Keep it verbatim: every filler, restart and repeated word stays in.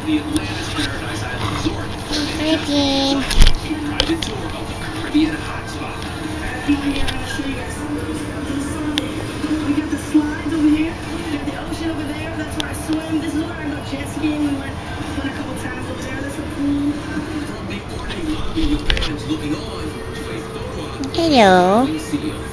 the Atlantis Paradise Island Resort. Hi, Jean. A private tour of the Caribbean hotspot. Here, I'll show you guys. We got the slides over here. We got the ocean over there. That's where I swim. This is where I go jet skiing. We went, went a couple times over there. That's so cool. From the awning lobby with fans looking on to a photo op. Hello. We see a